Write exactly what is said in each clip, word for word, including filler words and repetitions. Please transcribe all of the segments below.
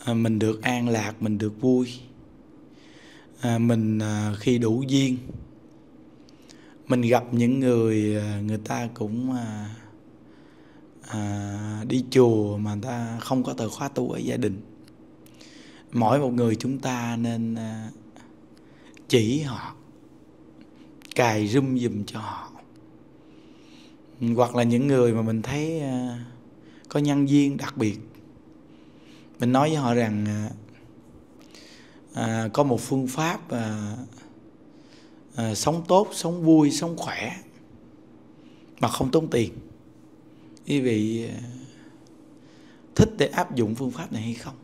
à, mình được an lạc, mình được vui. à, Mình à, khi đủ duyên, mình gặp những người à, người ta cũng à, à, đi chùa mà người ta không có từ khóa tu ở gia đình. Mỗi một người chúng ta nên à, chỉ họ, cài rung giùm cho họ. Hoặc là những người mà mình thấy à, có nhân duyên đặc biệt, mình nói với họ rằng à, à, có một phương pháp à, à, sống tốt, sống vui, sống khỏe mà không tốn tiền. Quý vị à, thích để áp dụng phương pháp này hay không?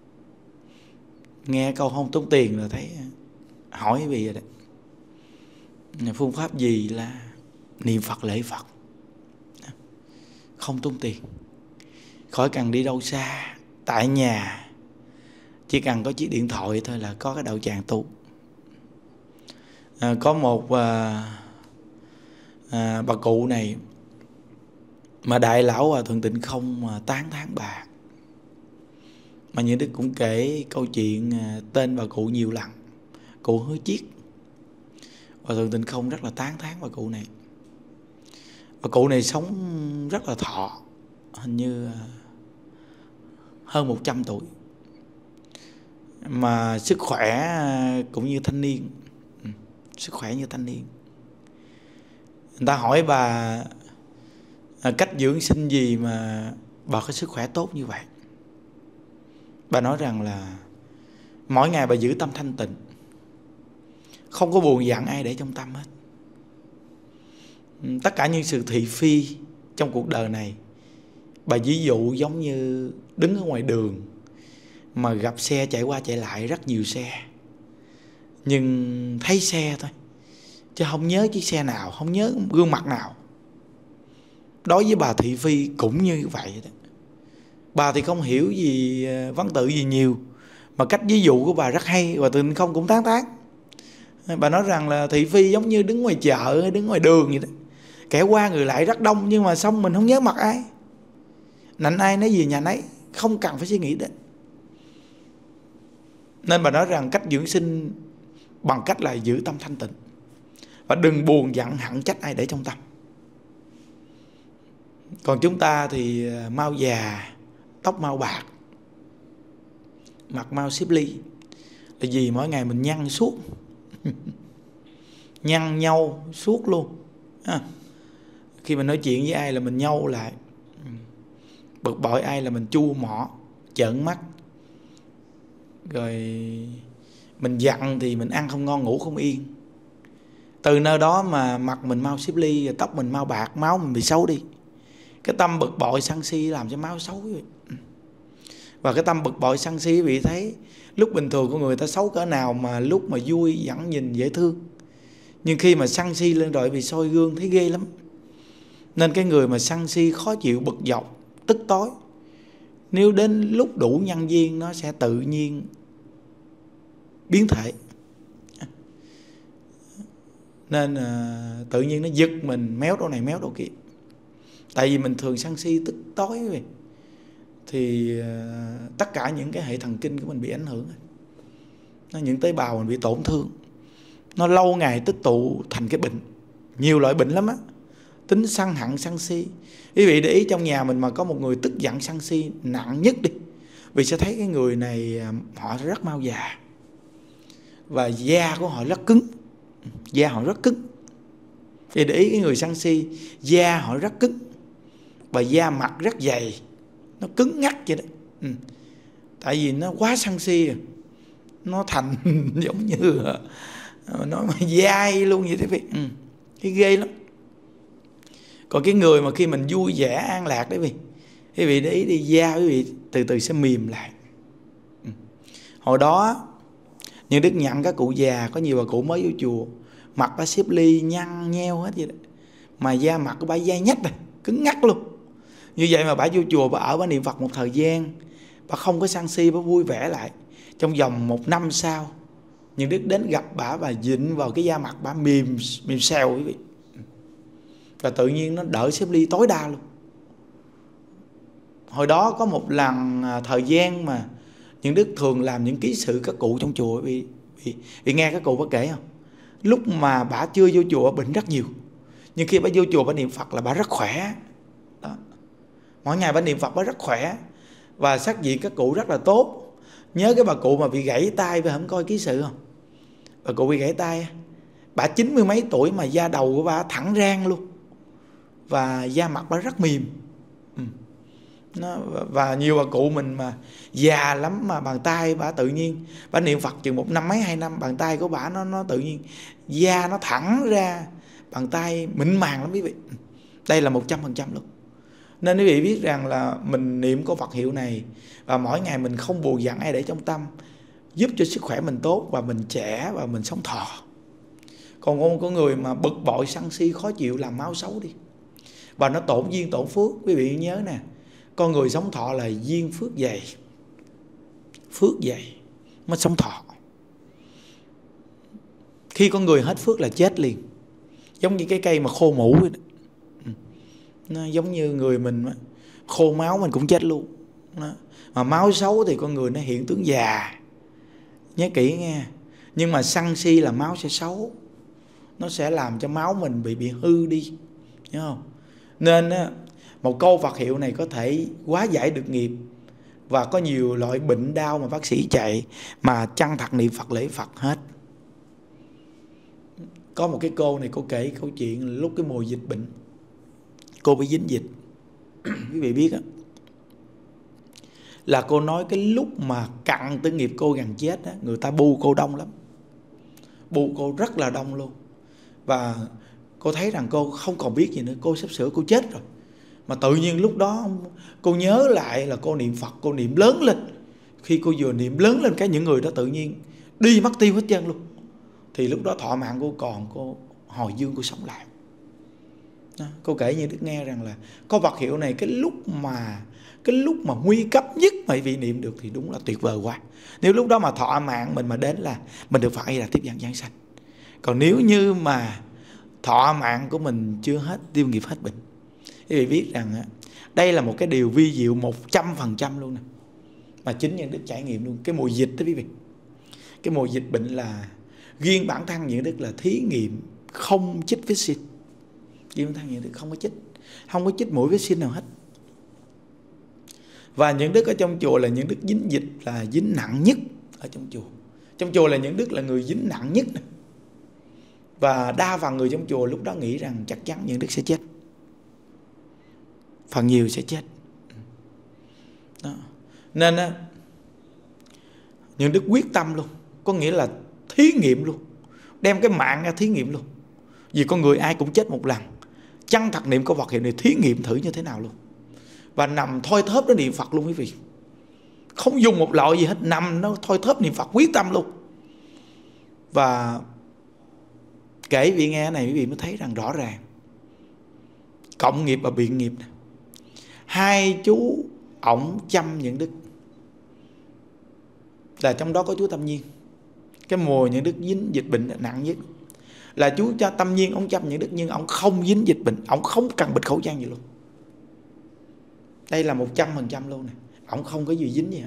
Nghe câu không tốn tiền là thấy hỏi quý vị rồi đấy. Phương pháp gì? Là niệm Phật, lễ Phật, không tốn tiền, khỏi cần đi đâu xa, tại nhà chỉ cần có chiếc điện thoại thôi là có cái đạo tràng tu. à, có một à, à, bà cụ này mà đại lão Hòa Thượng Tịnh Không mà tán thán bà, mà những đức cũng kể câu chuyện à, tên bà cụ nhiều lần. Cụ Hứa Chiết, Hòa Thượng Tịnh Không rất là tán thán bà cụ này. Bà cụ này sống rất là thọ, hình như hơn một trăm tuổi, mà sức khỏe cũng như thanh niên, sức khỏe như thanh niên. Người ta hỏi bà cách dưỡng sinh gì mà bà có sức khỏe tốt như vậy. Bà nói rằng là mỗi ngày bà giữ tâm thanh tịnh, không có buồn giận ai để trong tâm hết. Tất cả những sự thị phi trong cuộc đời này, bà ví dụ giống như đứng ở ngoài đường mà gặp xe chạy qua chạy lại rất nhiều xe, nhưng thấy xe thôi chứ không nhớ chiếc xe nào, không nhớ gương mặt nào. Đối với bà thị phi cũng như vậy đó. Bà thì không hiểu gì văn tự gì nhiều, mà cách ví dụ của bà rất hay, và Tịnh Không cũng tán tán. Bà nói rằng là thị phi giống như đứng ngoài chợ hay đứng ngoài đường vậy đó, kẻ qua người lại rất đông, nhưng mà xong mình không nhớ mặt ai, nạnh ai nói gì nhà nấy, không cần phải suy nghĩ đến. Nên bà nói rằng cách dưỡng sinh bằng cách là giữ tâm thanh tịnh, và đừng buồn giận hận trách ai để trong tâm. Còn chúng ta thì mau già, tóc mau bạc, mặt mau xếp ly, là gì? Mỗi ngày mình nhăn suốt nhăn nhau suốt luôn à. Khi mình nói chuyện với ai là mình nhâu lại, bực bội ai là mình chua mỏ, trợn mắt. Rồi mình giận thì mình ăn không ngon, ngủ không yên. Từ nơi đó mà mặt mình mau xếp ly, rồi tóc mình mau bạc, máu mình bị xấu đi. Cái tâm bực bội sân si làm cho máu xấu. Và cái tâm bực bội sân si bị thấy lúc bình thường của người ta xấu cỡ nào, mà lúc mà vui vẫn nhìn dễ thương. Nhưng khi mà sân si lên rồi bị soi gương thấy ghê lắm. Nên cái người mà sân si khó chịu, bực dọc, tức tối, nếu đến lúc đủ nhân duyên nó sẽ tự nhiên biến thể. Nên uh, tự nhiên nó giật mình, méo đâu này méo đâu kia. Tại vì mình thường sân si tức tối rồi, thì uh, tất cả những cái hệ thần kinh của mình bị ảnh hưởng. Nó những tế bào mình bị tổn thương, nó lâu ngày tích tụ thành cái bệnh. Nhiều loại bệnh lắm á. Tính sân hận sân si. Quý vị để ý trong nhà mình mà có một người tức giận sân si nặng nhất đi, vì sẽ thấy cái người này họ rất mau già, và da của họ rất cứng. Da họ rất cứng. Thì để ý cái người sân si, da họ rất cứng, và da mặt rất dày, nó cứng ngắc vậy đó. Ừ. Tại vì nó quá sân si, nó thành giống như nói mà dai luôn vậy đó. Ừ. Cái ghê lắm. Còn cái người mà khi mình vui vẻ an lạc đấy, vì quý vị để ý đi, da quý vị từ từ sẽ mềm lại. Ừ. Hồi đó như Đức nhận các cụ già, có nhiều bà cụ mới vô chùa, mặt bà xếp ly nhăn nheo hết vậy đó, mà da mặt của bà dai nhách này, cứng ngắc luôn. Như vậy mà bà vô chùa, bà ở bà niệm Phật một thời gian, bà không có sân si, bà vui vẻ lại. Trong vòng một năm sau, những Đức đến gặp bà, bà dịnh vào cái da mặt bà mềm mềm xèo quý vị, và tự nhiên nó đỡ xếp ly tối đa luôn. Hồi đó có một lần thời gian mà những đức thường làm những ký sự các cụ trong chùa. Vì, vì, vì nghe các cụ có kể không, lúc mà bà chưa vô chùa bệnh rất nhiều, nhưng khi bà vô chùa bà niệm Phật là bà rất khỏe đó. Mỗi ngày bà niệm Phật bà rất khỏe, và sắc diện các cụ rất là tốt. Nhớ cái bà cụ mà bị gãy tay, bà không coi ký sự không? Bà cụ bị gãy tay, bà chín mươi mấy tuổi mà da đầu của bà thẳng rang luôn, và da mặt bà rất mềm. ừ. Nó, và nhiều bà cụ mình mà già lắm mà bàn tay bà tự nhiên, bà niệm Phật chừng một năm mấy hai năm, bàn tay của bà nó, nó tự nhiên da nó thẳng ra, bàn tay mịn màng lắm quý vị. Đây là một trăm phần trăm luôn. Nên quý vị biết rằng là mình niệm câu Phật hiệu này, và mỗi ngày mình không buồn giận ai để trong tâm, giúp cho sức khỏe mình tốt, và mình trẻ, và mình sống thọ. Còn con có người mà bực bội, sân si, khó chịu, làm máu xấu đi, và nó tổn duyên tổn phước. Quý vị nhớ nè, con người sống thọ là duyên phước dày, phước dày mới sống thọ. Khi con người hết phước là chết liền, giống như cái cây mà khô mủ vậy đó. Nó giống như người mình khô máu mình cũng chết luôn đó. Mà máu xấu thì con người nó hiện tướng già, nhớ kỹ nghe. Nhưng mà sân si là máu sẽ xấu, nó sẽ làm cho máu mình bị bị hư đi, nhớ không? Nên một câu Phật hiệu này có thể hóa giải được nghiệp, và có nhiều loại bệnh đau mà bác sĩ chạy mà chân thật niệm Phật lễ Phật hết. Có một cái cô này, cô kể câu chuyện lúc cái mùa dịch bệnh, cô bị dính dịch. Quý vị biết á, là cô nói cái lúc mà cặn tới nghiệp cô gần chết á, người ta bu cô đông lắm, bu cô rất là đông luôn. Và cô thấy rằng cô không còn biết gì nữa, cô sắp sửa cô chết rồi. Mà tự nhiên lúc đó cô nhớ lại là cô niệm Phật, cô niệm lớn lên. Khi cô vừa niệm lớn lên cái những người đó tự nhiên đi mất tiêu hết trơn luôn. Thì lúc đó thọ mạng cô còn, cô hồi dương cô sống lại đó. Cô kể như Đức nghe rằng là có Phật hiệu này cái lúc mà cái lúc mà nguy cấp nhất mà vị niệm được thì đúng là tuyệt vời quá. Nếu lúc đó mà thọ mạng mình mà đến là mình được phải là tiếp dẫn giảng sanh. Còn nếu như mà thọ mạng của mình chưa hết, tiêu nghiệp hết bệnh, quý vị biết rằng đây là một cái điều vi diệu một trăm phần trăm luôn nè, mà chính những Đức trải nghiệm luôn. Cái mùa dịch đó quý vị, cái mùa dịch bệnh là riêng bản thân những Đức là thí nghiệm không chích vaccine. Riêng bản thân những Đức không có chích, không có chích mũi vaccine nào hết. Và những Đức ở trong chùa là những Đức dính dịch là dính nặng nhất ở trong chùa. Trong chùa là những Đức là người dính nặng nhất nè. Và đa phần người trong chùa lúc đó nghĩ rằng chắc chắn những Đức sẽ chết, phần nhiều sẽ chết đó. Nên á, những Đức quyết tâm luôn, có nghĩa là thí nghiệm luôn, đem cái mạng ra thí nghiệm luôn. Vì con người ai cũng chết một lần, chân thật niệm câu Phật hiệu này thí nghiệm thử như thế nào luôn. Và nằm thoi thóp đó niệm Phật luôn quý vị, không dùng một loại gì hết, nằm nó thoi thóp niệm Phật quyết tâm luôn. Và kể vị nghe này quý vị mới thấy rằng rõ ràng cộng nghiệp và biện nghiệp này. Hai chú ổng chăm những Đức, là trong đó có chú Tâm Nhiên. Cái mùa những Đức dính dịch bệnh nặng nhất là chú cho Tâm Nhiên ông chăm những Đức, nhưng ông không dính dịch bệnh, ông không cần bịt khẩu trang gì luôn. Đây là một trăm phần trăm luôn nè, ông không có gì dính gì hết.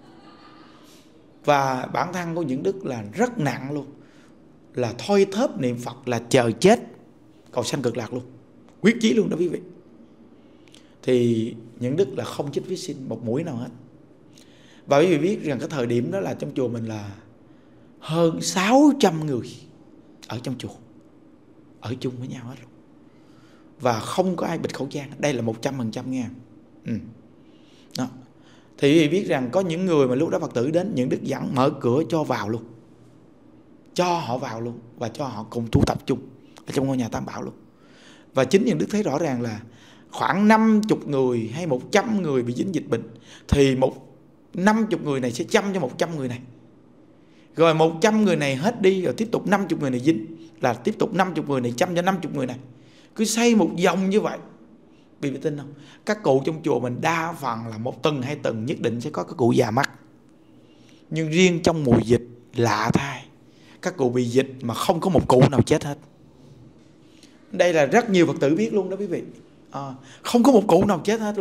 Và bản thân của những Đức là rất nặng luôn, là thoi thóp niệm Phật là chờ chết cầu sanh cực lạc luôn, quyết chí luôn đó quý vị. Thì những Đức là không chích vaccine một mũi nào hết. Và quý vị biết rằng cái thời điểm đó là trong chùa mình là hơn sáu trăm người ở trong chùa, ở chung với nhau hết luôn. Và không có ai bịt khẩu trang. Đây là một trăm phần trăm nha. Ừ. Đó. Thì quý vị biết rằng có những người mà lúc đó Phật tử đến, những Đức dẫn mở cửa cho vào luôn, cho họ vào luôn, và cho họ cùng tu tập chung ở trong ngôi nhà Tam Bảo luôn. Và chính những Đức thấy rõ ràng là khoảng năm mươi người hay một trăm người bị dính dịch bệnh, thì một năm mươi người này sẽ chăm cho một trăm người này. Rồi một trăm người này hết đi, rồi tiếp tục năm mươi người này dính, là tiếp tục năm mươi người này chăm cho năm mươi người này. Cứ xây một vòng như vậy. Vì biết tin không? Các cụ trong chùa mình đa phần là một tuần hai tuần nhất định sẽ có các cụ già mắc. Nhưng riêng trong mùa dịch lạ thay, các cụ bị dịch mà không có một cụ nào chết hết. Đây là rất nhiều Phật tử biết luôn đó quý vị. À, không có một cụ nào chết hết luôn.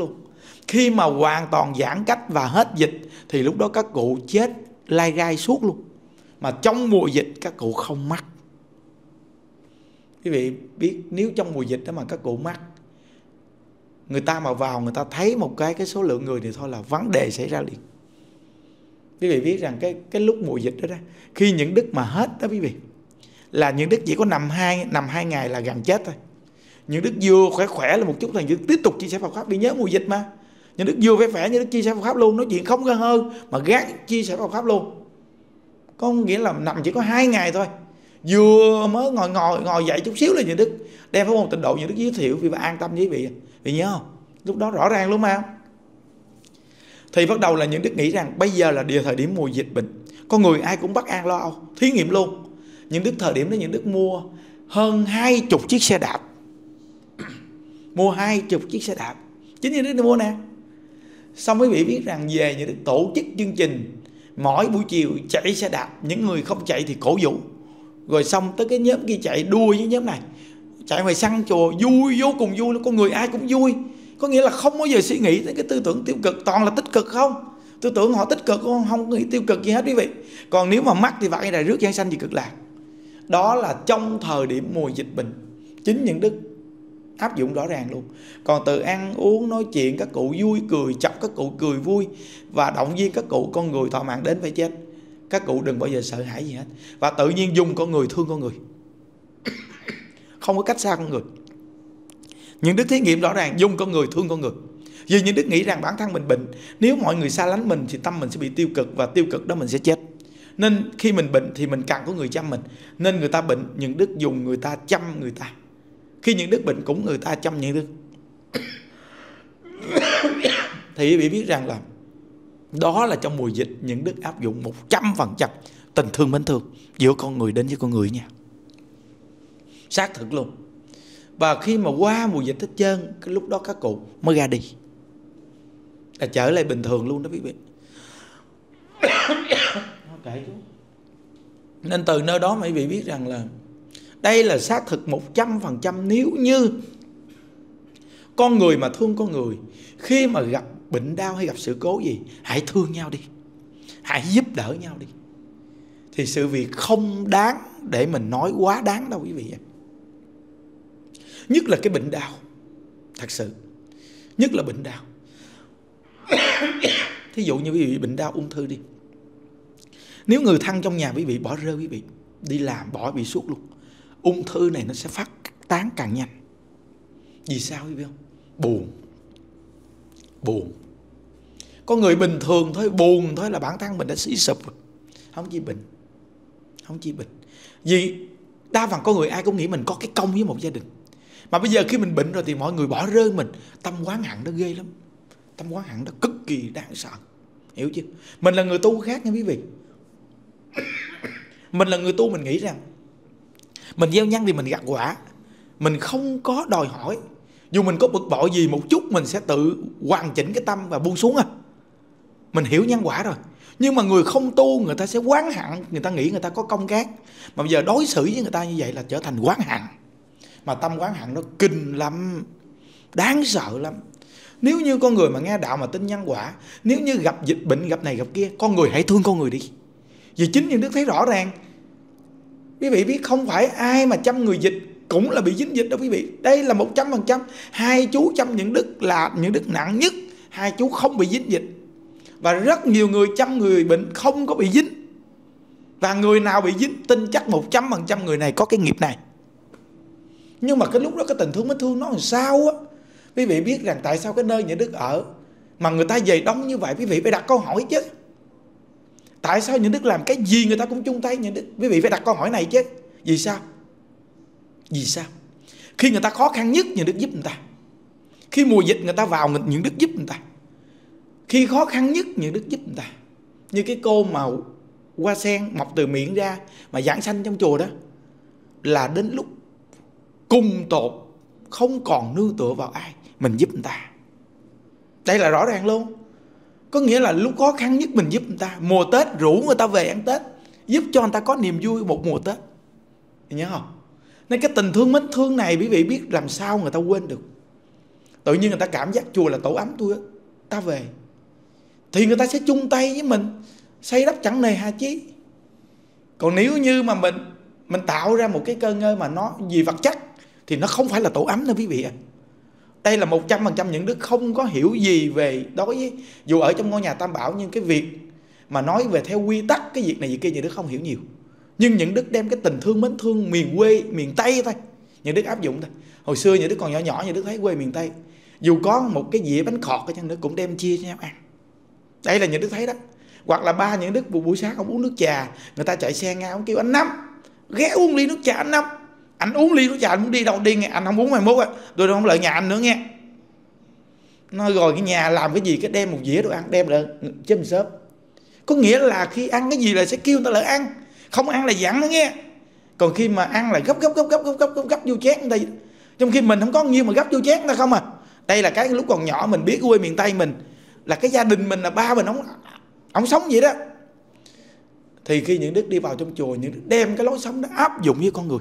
Khi mà hoàn toàn giãn cách và hết dịch thì lúc đó các cụ chết lai gai suốt luôn. Mà trong mùa dịch các cụ không mắc. Quý vị biết nếu trong mùa dịch đó mà các cụ mắc, người ta mà vào người ta thấy một cái cái số lượng người thì thôi là vấn đề xảy ra liền. Quý vị biết rằng cái cái lúc mùa dịch đó, đó khi những đức mà hết đó quý vị, là những đức chỉ có nằm hai nằm hai ngày là gần chết thôi. Những đức vừa khỏe khỏe là một chút thì những đức tiếp tục chia sẻ Phật pháp, vì nhớ mùa dịch mà. Những đức vừa khỏe khỏe những đức chia sẻ Phật pháp luôn, nói chuyện không gần hơn mà gác chia sẻ Phật pháp luôn. Có nghĩa là nằm chỉ có hai ngày thôi, vừa mới ngồi ngồi ngồi dậy chút xíu là những đức đem pháp môn tịnh độ, những đức giới thiệu vì an tâm với quý vị. Vì nhớ không? Lúc đó rõ ràng luôn mà. Thì bắt đầu là những đức nghĩ rằng bây giờ là điều thời điểm mùa dịch bệnh, con người ai cũng bất an lo âu, thí nghiệm luôn. Những đức thời điểm đó những đức mua hơn hai chục chiếc xe đạp, mua hai chục chiếc xe đạp, chính những đức mua nè. Xong quý vị biết rằng về những đức tổ chức chương trình mỗi buổi chiều chạy xe đạp, những người không chạy thì cổ vũ. Rồi xong tới cái nhóm kia chạy đua với nhóm này, chạy ngoài sân chùa vui, vô cùng vui, con người ai cũng vui. Có nghĩa là không bao giờ suy nghĩ tới cái tư tưởng tiêu cực, toàn là tích cực không. Tư tưởng họ tích cực, không, không nghĩ tiêu cực gì hết quý vị. Còn nếu mà mắc thì vậy là rước giảng sanh gì cực lạc. Đó là trong thời điểm mùa dịch bệnh, chính những đức áp dụng rõ ràng luôn. Còn từ ăn uống nói chuyện các cụ vui cười, chọc các cụ cười vui và động viên các cụ, con người thọ mạng đến phải chết, các cụ đừng bao giờ sợ hãi gì hết. Và tự nhiên dùng con người thương con người, không có cách xa con người. Những đức thí nghiệm rõ ràng dùng con người thương con người. Vì những đức nghĩ rằng bản thân mình bệnh, nếu mọi người xa lánh mình thì tâm mình sẽ bị tiêu cực, và tiêu cực đó mình sẽ chết. Nên khi mình bệnh thì mình cần có người chăm mình. Nên người ta bệnh, những đức dùng người ta chăm người ta. Khi những đức bệnh cũng người ta chăm những đức. Thì quý vị biết rằng là đó là trong mùa dịch những đức áp dụng một trăm phần trăm tình thương mến thương giữa con người đến với con người nha. Xác thực luôn. Và khi mà qua mùa dịch hết trơn, cái lúc đó các cụ mới ra đi, là trở lại bình thường luôn đó quý vị. Nên từ nơi đó mà quý vị biết rằng là đây là xác thực một trăm phần trăm. Nếu như con người mà thương con người, khi mà gặp bệnh đau hay gặp sự cố gì, hãy thương nhau đi, hãy giúp đỡ nhau đi, thì sự việc không đáng để mình nói quá đáng đâu quý vị. Nhất là cái bệnh đau, thật sự, nhất là bệnh đau. Thí dụ như quý vị bệnh đau ung thư đi, nếu người thân trong nhà quý vị bỏ rơi quý vị, đi làm bỏ bị suốt luôn, ung thư này nó sẽ phát tán càng nhanh. Vì sao quý vị không? Buồn. Buồn. Có người bình thường thôi, buồn thôi là bản thân mình đã suy sụp rồi. Không chi bệnh. Không chi bệnh. Vì đa phần con người ai cũng nghĩ mình có cái công với một gia đình. Mà bây giờ khi mình bệnh rồi thì mọi người bỏ rơi mình, tâm oán hận nó ghê lắm. Tâm oán hận nó cực kỳ đáng sợ. Hiểu chưa? Mình là người tu khác nha quý vị. Mình là người tu, mình nghĩ rằng mình gieo nhân thì mình gặt quả. Mình không có đòi hỏi, dù mình có bực bội gì một chút, mình sẽ tự hoàn chỉnh cái tâm và buông xuống à. Mình hiểu nhân quả rồi. Nhưng mà người không tu, người ta sẽ oán hận, người ta nghĩ người ta có công gác. Mà bây giờ đối xử với người ta như vậy là trở thành oán hận. Mà tâm oán hận nó kinh lắm, đáng sợ lắm. Nếu như con người mà nghe đạo mà tin nhân quả, nếu như gặp dịch bệnh, gặp này gặp kia, con người hãy thương con người đi. Vì chính những đức thấy rõ ràng, quý vị biết không phải ai mà chăm người dịch cũng là bị dính dịch đâu quý vị. Đây là một trăm phần trăm. Hai chú chăm những đức là những đức nặng nhất, hai chú không bị dính dịch. Và rất nhiều người chăm người bệnh không có bị dính. Và người nào bị dính, tin chắc một trăm phần trăm người này có cái nghiệp này. Nhưng mà cái lúc đó cái tình thương mến thương nó làm sao á. Quý vị biết rằng tại sao cái nơi những đức ở mà người ta về đông như vậy, quý vị phải đặt câu hỏi chứ. Tại sao những đức làm cái gì người ta cũng chung tay những đức? Quý vị phải đặt câu hỏi này chứ. Vì sao? Vì sao? Khi người ta khó khăn nhất, những đức giúp người ta. Khi mùa dịch người ta vào, những đức giúp người ta. Khi khó khăn nhất, những đức giúp người ta. Như cái cô mà hoa sen mọc từ miệng ra mà giảng sanh trong chùa đó, là đến lúc cùng tột, không còn nương tựa vào ai, mình giúp người ta. Đây là rõ ràng luôn. Có nghĩa là lúc khó khăn nhất mình giúp người ta. Mùa Tết rủ người ta về ăn Tết, giúp cho người ta có niềm vui một mùa Tết. Nhớ không? Nên cái tình thương mến thương này quý vị biết làm sao người ta quên được. Tự nhiên người ta cảm giác chùa là tổ ấm tôi á. ta về, thì người ta sẽ chung tay với mình xây đắp chẳng nề hà chí. Còn nếu như mà mình mình tạo ra một cái cơ ngơi mà nó vì vật chất thì nó không phải là tổ ấm đâu quý vị ạ. À. Đây là một trăm phần trăm những đức không có hiểu gì về đối với, dù ở trong ngôi nhà Tam Bảo, nhưng cái việc mà nói về theo quy tắc cái việc này việc kia những đức không hiểu nhiều. Nhưng những đức đem cái tình thương mến thương miền quê, miền Tây thôi, những đức áp dụng thôi. Hồi xưa những đức còn nhỏ nhỏ, những đức thấy quê miền Tây, dù có một cái dĩa bánh khọt ở trong đức cũng đem chia cho nhau ăn. Đây là những đức thấy đó. Hoặc là ba những đức buổi sáng ông uống nước trà, người ta chạy xe ngang, ông kêu anh Năm ghé uống ly nước trà anh Năm. Anh uống ly nước trà, anh muốn đi đâu đi nghe, anh không uống mai mốt á, tôi không lợi nhà anh nữa nghe. Nó rồi cái nhà làm cái gì cái đem một dĩa đồ ăn đem lại chấm xốp. Có nghĩa là khi ăn cái gì là sẽ kêu người ta lại ăn, không ăn là dặn nữa nghe. Còn khi mà ăn là gấp gấp gấp gấp gấp gấp gấp, gấp vô chén người ta, trong khi mình không có nhiêu mà gấp vô chén người ta không à. Đây là cái lúc còn nhỏ mình biết quê miền Tây mình là cái gia đình mình là ba mình ông ông sống vậy đó. Thì khi những đức đi vào trong chùa, những đức đem cái lối sống đó áp dụng với con người,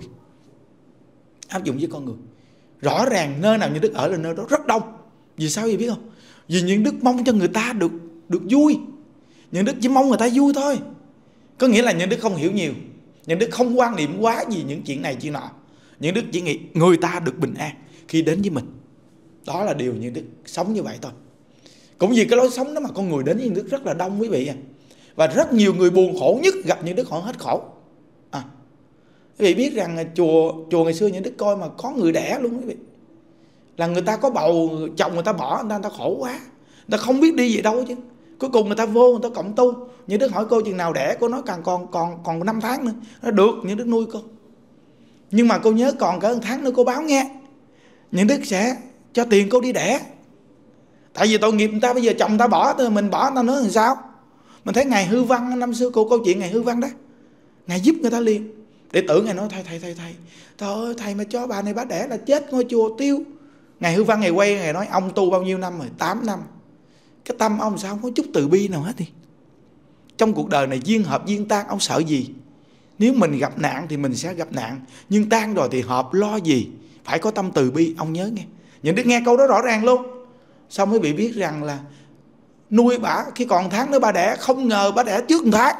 áp dụng với con người. Rõ ràng nơi nào những đức ở là nơi đó rất đông. Vì sao vậy biết không? Vì những đức mong cho người ta được được vui. Những đức chỉ mong người ta vui thôi. Có nghĩa là những đức không hiểu nhiều, những đức không quan niệm quá gì những chuyện này chuyện nọ. Những đức chỉ nghĩ người ta được bình an khi đến với mình. Đó là điều những đức sống như vậy thôi. Cũng vì cái lối sống đó mà con người đến với những đức rất là đông quý vị à. Và rất nhiều người buồn khổ nhất gặp những đức họ hết khổ à. Quý vị biết rằng chùa chùa ngày xưa những đức coi mà có người đẻ luôn quý vị. Là người ta có bầu, chồng người ta bỏ, người ta, người ta khổ quá, người ta không biết đi về đâu chứ. Cuối cùng người ta vô, người ta cộng tu. Những đức hỏi cô chừng nào đẻ, cô nói càng còn còn còn năm tháng nữa. Nó được, những đức nuôi cô. Nhưng mà cô nhớ còn cả một tháng nữa cô báo nghe, những đức sẽ cho tiền cô đi đẻ. Tại vì tội nghiệp người ta, bây giờ chồng người ta bỏ, mình bỏ người ta nữa làm sao. Mình thấy Ngài Hư Văn năm xưa, cô câu chuyện Ngài Hư Văn đó, Ngài giúp người ta liền. Đệ tử Ngài nói thầy thầy thầy thầy trời ơi, thầy mà cho bà này bà đẻ là chết ngôi chùa tiêu. Ngài Hư Văn Ngài quay Ngài nói ông tu bao nhiêu năm rồi? Tám năm. Cái tâm ông sao không có chút từ bi nào hết đi. Trong cuộc đời này duyên hợp duyên tan, ông sợ gì? Nếu mình gặp nạn thì mình sẽ gặp nạn, nhưng tan rồi thì hợp lo gì? Phải có tâm từ bi, ông nhớ nghe. Những đứa nghe câu đó rõ ràng luôn. Xong mới bị biết rằng là nuôi bà khi còn tháng nữa bà đẻ, không ngờ bà đẻ trước một tháng.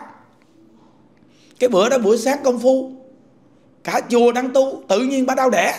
Cái bữa đó buổi sáng công phu, cả chùa đang tu, tự nhiên bà đau đẻ.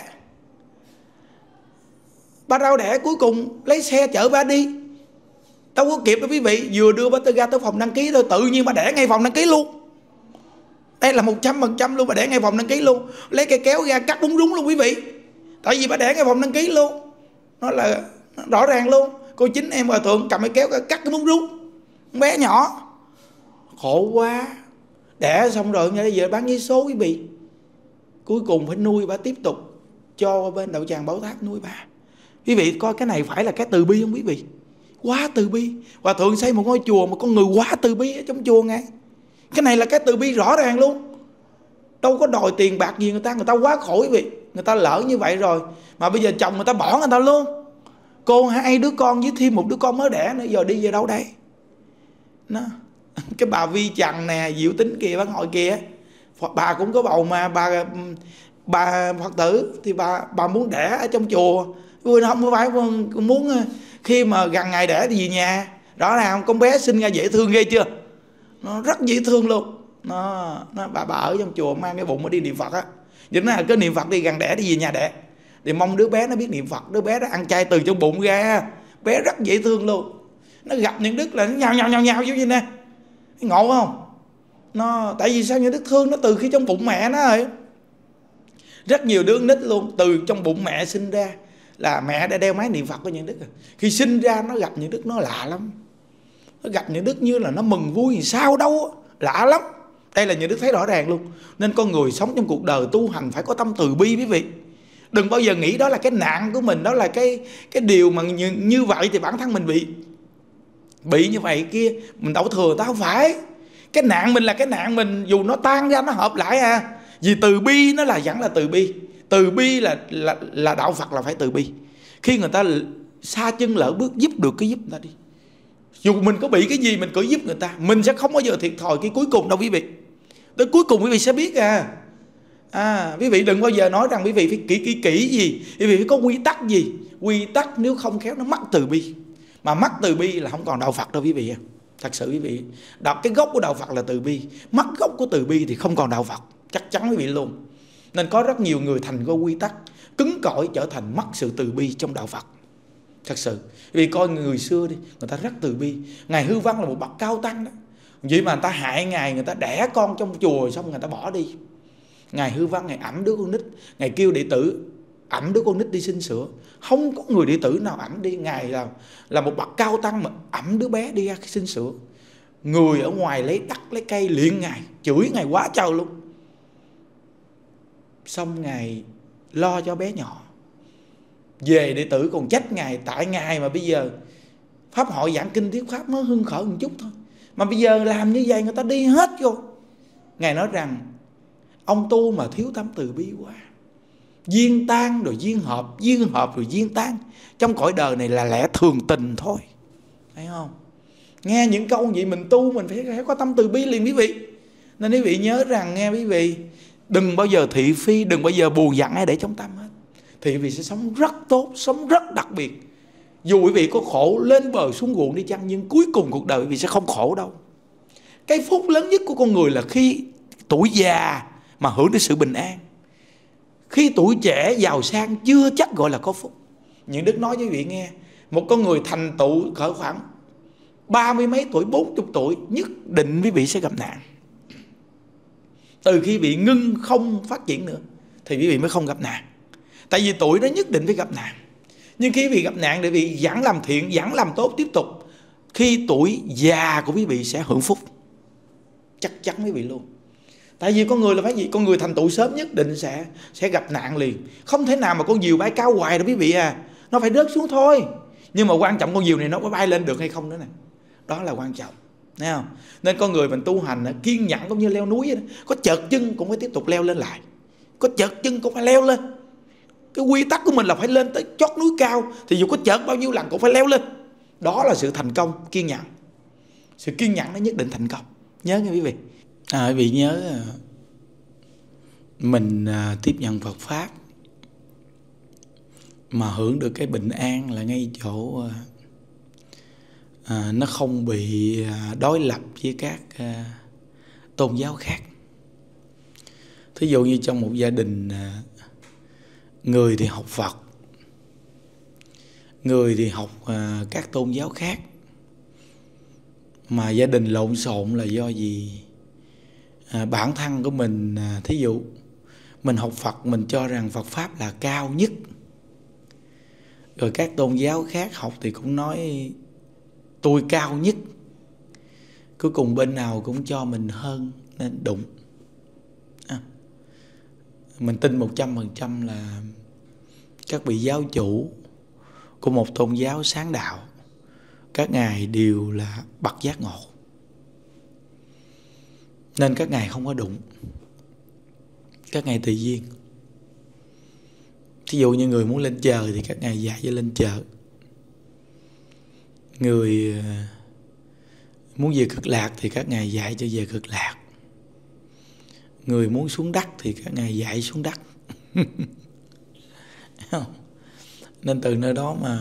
Bà đau đẻ cuối cùng lấy xe chở bà đi. Đâu có kịp đâu quý vị, vừa đưa bà tới ra tới phòng đăng ký thôi, tự nhiên bà đẻ ngay phòng đăng ký luôn. Đây là một trăm phần trăm luôn, bà đẻ ngay phòng đăng ký luôn. Lấy cây kéo ra cắt búng rúng luôn quý vị. Tại vì bà đẻ ngay phòng đăng ký luôn. Nó là rõ ràng luôn. Cô chính em hòa thượng cầm cái kéo cắt cái búng rúng, bé nhỏ. Khổ quá. Đẻ xong rồi bây giờ bán giấy số quý vị. Cuối cùng phải nuôi bà tiếp tục, cho bên đạo tràng Bảo Tháp nuôi bà. Quý vị coi cái này phải là cái từ bi không quý vị? Quá từ bi. Hòa thượng xây một ngôi chùa mà con người quá từ bi ở trong chùa ngay. Cái này là cái từ bi rõ ràng luôn. Đâu có đòi tiền bạc gì người ta, người ta quá khổ quý vị. Người ta lỡ như vậy rồi mà bây giờ chồng người ta bỏ người ta luôn. Cô hai đứa con với thêm một đứa con mới đẻ nữa, giờ đi về đâu đây? Nó cái bà Vi Trần nè, Diệu Tính kìa, bác hội kìa, bà cũng có bầu mà bà bà Phật tử thì bà bà muốn đẻ ở trong chùa. Vui không phải muốn khi mà gần ngày đẻ thì về nhà. Rõ ràng con bé sinh ra dễ thương ghê chưa? Nó rất dễ thương luôn. Nó, nó bà bà ở trong chùa mang cái bụng mà đi niệm Phật á. Vậy nó là cứ niệm Phật đi, gần đẻ đi về nhà đẻ. Thì mong đứa bé nó biết niệm Phật, đứa bé đó ăn chay từ trong bụng ra. Bé rất dễ thương luôn. Nó gặp những đức là nó nhào nhào nhào nhào như vậy nè. Ngộ không? Nó tại vì sao những đức thương nó từ khi trong bụng mẹ nó rồi. Rất nhiều đứa nít luôn, từ trong bụng mẹ sinh ra là mẹ đã đeo máy niệm Phật của những đức. Khi sinh ra nó gặp những đức nó lạ lắm. Nó gặp những đức như là nó mừng vui sao đâu, lạ lắm. Đây là những đức thấy rõ ràng luôn. Nên con người sống trong cuộc đời tu hành phải có tâm từ bi quý vị. Đừng bao giờ nghĩ đó là cái nạn của mình, đó là cái cái điều mà như, như vậy thì bản thân mình bị bị như vậy kia mình đổ thừa. Ta không phải. Cái nạn mình là cái nạn mình, dù nó tan ra nó hợp lại à. Vì từ bi nó là vẫn là từ bi. Từ bi là là là đạo Phật là phải từ bi. Khi người ta xa chân lỡ bước giúp được cái giúp người ta đi. Dù mình có bị cái gì mình cứ giúp người ta, mình sẽ không bao giờ thiệt thòi cái cuối cùng đâu quý vị. Tới cuối cùng quý vị sẽ biết à. À, quý vị đừng bao giờ nói rằng quý vị phải kỹ kỹ kỹ gì, quý vị phải có quy tắc gì. Quy tắc nếu không khéo nó mất từ bi. Mà mất từ bi là không còn đạo Phật đâu quý vị. Thật sự quý vị, đọc cái gốc của đạo Phật là từ bi, mất gốc của từ bi thì không còn đạo Phật, chắc chắn quý vị luôn. Nên có rất nhiều người thành có quy tắc cứng cỏi trở thành mất sự từ bi trong đạo Phật. Thật sự, vì coi người xưa đi, người ta rất từ bi. Ngài Hư Văn là một bậc cao tăng đó, vậy mà người ta hại Ngài, người ta đẻ con trong chùa xong người ta bỏ đi. Ngài Hư Văn, Ngài ẵm đứa con nít, Ngài kêu đệ tử ẵm đứa con nít đi xin sữa. Không có người đệ tử nào ẵm đi. Ngài là, là một bậc cao tăng mà ẵm đứa bé đi ra xin sữa. Người ở ngoài lấy đất lấy cây liền Ngài, chửi Ngài quá trời luôn. Xong Ngài lo cho bé nhỏ. Về đệ tử còn trách Ngài, tại Ngài mà bây giờ pháp hội giảng kinh thuyết pháp mới hưng khởi một chút thôi, mà bây giờ làm như vậy người ta đi hết rồi. Ngài nói rằng ông tu mà thiếu tâm từ bi quá, duyên tan rồi duyên hợp, duyên hợp rồi duyên tan. Trong cõi đời này là lẽ thường tình thôi, thấy không? Nghe những câu vậy mình tu mình phải, phải có tâm từ bi liền quý vị. Nên quý vị nhớ rằng nghe quý vị, đừng bao giờ thị phi, đừng bao giờ buồn giận ai để trong tâm hết. Thì quý vị sẽ sống rất tốt, sống rất đặc biệt. Dù quý vị có khổ lên bờ xuống ruộng đi chăng, nhưng cuối cùng cuộc đời quý vị sẽ không khổ đâu. Cái phúc lớn nhất của con người là khi tuổi già mà hưởng được sự bình an. Khi tuổi trẻ giàu sang chưa chắc gọi là có phúc. Những Đức nói với quý vị nghe, một con người thành tựu cỡ khoảng ba mươi mấy tuổi, bốn mươi tuổi, nhất định quý vị sẽ gặp nạn. Từ khi bị ngưng không phát triển nữa thì quý vị mới không gặp nạn. Tại vì tuổi đó nhất định phải gặp nạn. Nhưng khi quý vị gặp nạn để quý vị vẫn làm thiện, vẫn làm tốt tiếp tục, khi tuổi già của quý vị sẽ hưởng phúc. Chắc chắn quý vị luôn. Tại vì con người là phải gì? Con người thành tựu sớm nhất định sẽ sẽ gặp nạn liền. Không thể nào mà con diều bay cao hoài đâu quý vị à. Nó phải rớt xuống thôi. Nhưng mà quan trọng con diều này nó có bay lên được hay không nữa nè. Đó là quan trọng. Thấy không? Nên con người mình tu hành kiên nhẫn cũng như leo núi vậy đó. Có chợt chân cũng phải tiếp tục leo lên lại. Có chợt chân cũng phải leo lên. Cái quy tắc của mình là phải lên tới chót núi cao, thì dù có chợt bao nhiêu lần cũng phải leo lên. Đó là sự thành công, kiên nhẫn. Sự kiên nhẫn nó nhất định thành công. Nhớ nghe quý vị. À, quý vị nhớ mình à, tiếp nhận Phật Pháp mà hưởng được cái bình an là ngay chỗ à, nó không bị à, đối lập với các à, tôn giáo khác. Thí dụ như trong một gia đình, à, người thì học Phật, người thì học à, các tôn giáo khác, mà gia đình lộn xộn là do gì? À, bản thân của mình, à, thí dụ mình học Phật, mình cho rằng Phật Pháp là cao nhất, rồi các tôn giáo khác học thì cũng nói tôi cao nhất. Cuối cùng bên nào cũng cho mình hơn nên đụng. À, mình tin một trăm phần trăm là các vị giáo chủ của một tôn giáo sáng đạo, các ngài đều là bậc giác ngộ, nên các ngài không có đụng. Các ngài tùy duyên. Thí dụ như người muốn lên trời thì các ngài dạy cho lên trời. Người muốn về cực lạc thì các ngài dạy cho về cực lạc. Người muốn xuống đất thì các ngài dạy xuống đất. Nên từ nơi đó mà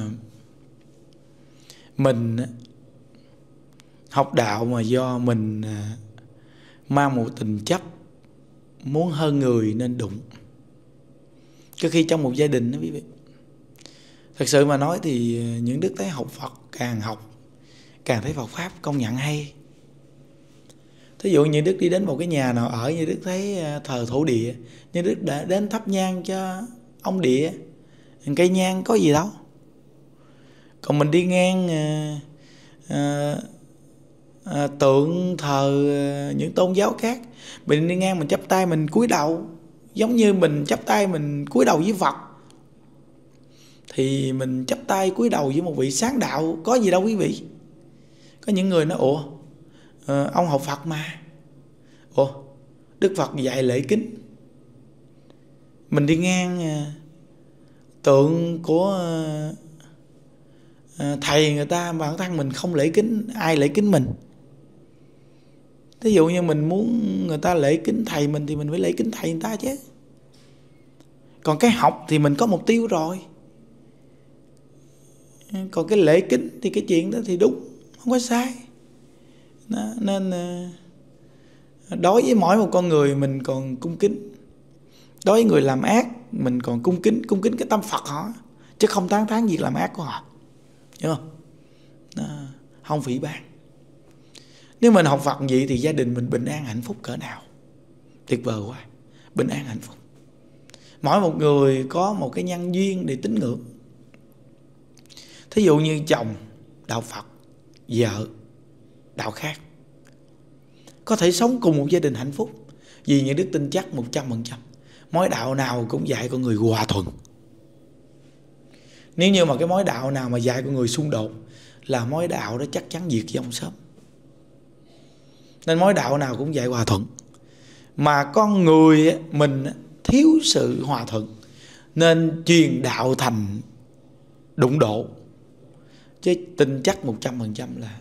mình học đạo mà do mình mang một tình chấp muốn hơn người nên đụng. Có khi trong một gia đình đó quý vị, thật sự mà nói thì những Đức thấy học Phật càng học càng thấy Phật Pháp công nhận hay. Thí dụ như Đức đi đến một cái nhà nào ở, như Đức thấy thờ thổ địa, như Đức đã đến thắp nhang cho ông địa, cây nhang có gì đâu. Còn mình đi ngang à, à, à, tượng thờ à, những tôn giáo khác, mình đi ngang mình chắp tay mình cúi đầu, giống như mình chắp tay mình cúi đầu với Phật, thì mình chắp tay cúi đầu với một vị sáng đạo, có gì đâu quý vị. Có những người nói ủa à, ông học Phật mà, ủa Đức Phật dạy lễ kính. Mình đi ngang à, tượng của à, thầy người ta, bản thân mình không lễ kính, ai lễ kính mình? Ví dụ như mình muốn người ta lễ kính thầy mình thì mình phải lễ kính thầy người ta chứ. Còn cái học thì mình có mục tiêu rồi. Còn cái lễ kính thì cái chuyện đó thì đúng, không có sai đó. Nên đối với mỗi một con người mình còn cung kính, đối với người làm ác mình còn cung kính, cung kính cái tâm Phật họ, chứ không tán thán việc làm ác của họ, hiểu không? Đó, không phỉ báng. Nếu mình học Phật vậy thì gia đình mình bình an hạnh phúc cỡ nào, tuyệt vời quá, bình an hạnh phúc. Mỗi một người có một cái nhân duyên để tín ngưỡng. Thí dụ như chồng đạo Phật, vợ đạo khác, có thể sống cùng một gia đình hạnh phúc vì những đức tin chắc một trăm phần trăm. Mối đạo nào cũng dạy con người hòa thuận. Nếu như mà cái mối đạo nào mà dạy con người xung đột là mối đạo đó chắc chắn diệt vong sớm. Nên mối đạo nào cũng dạy hòa thuận. Mà con người mình thiếu sự hòa thuận nên truyền đạo thành đụng độ. Chứ tin chắc một trăm phần trăm là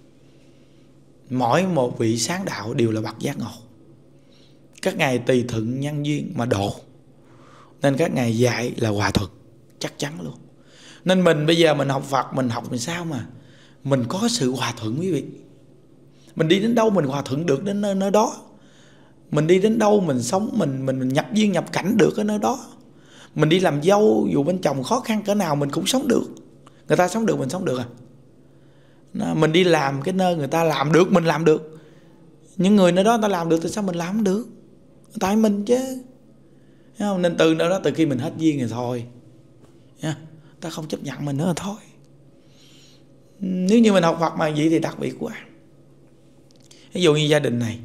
mỗi một vị sáng đạo đều là bậc giác ngộ. Các ngài tùy thuận nhân duyên mà độ, nên các ngài dạy là hòa thuận, chắc chắn luôn. Nên mình bây giờ mình học Phật, mình học làm sao mà mình có sự hòa thuận quý vị. Mình đi đến đâu mình hòa thuận được đến nơi, nơi đó. Mình đi đến đâu mình sống, mình, mình, mình nhập duyên nhập cảnh được ở nơi đó. Mình đi làm dâu, dù bên chồng khó khăn cỡ nào mình cũng sống được. Người ta sống được mình sống được à. Mình đi làm cái nơi người ta làm được mình làm được. Những người nơi đó người ta làm được thì sao mình làm không được? Tại mình chứ. Không? Nên từ nơi đó, từ khi mình hết duyên rồi thôi, ta không chấp nhận mình nữa rồi thôi. Nếu như mình học Phật mà vậy thì đặc biệt quá. Ví dụ như gia đình này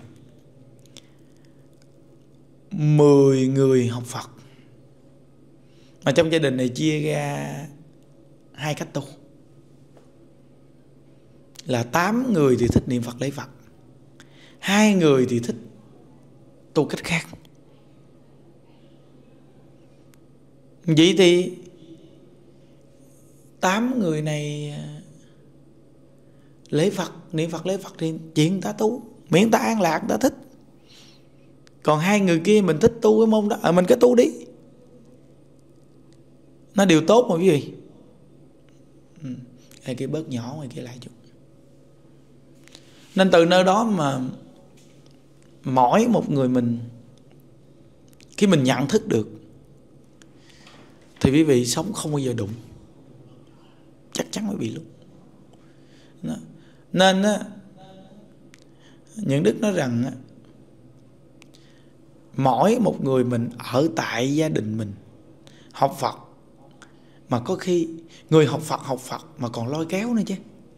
mười người học Phật, mà trong gia đình này chia ra hai cách tu, là tám người thì thích niệm Phật lấy Phật, hai người thì thích tu cách khác. Vậy thì tám người này lễ Phật, niệm Phật lấy Phật thì chuyện người ta tu, miễn người ta an lạc, người ta thích. Còn hai người kia mình thích tu cái môn đó, à, mình cứ tu đi, nó điều tốt mà quý vị. Ừ. Người kia bớt nhỏ, người kia lại chút. Nên từ nơi đó mà mỗi một người mình, khi mình nhận thức được thì quý vị sống không bao giờ đụng, chắc chắn quý vị luôn. Đó. Nên á, những đức nói rằng á, mỗi một người mình ở tại gia đình mình học Phật, mà có khi người học Phật học Phật mà còn lôi kéo nữa chứ.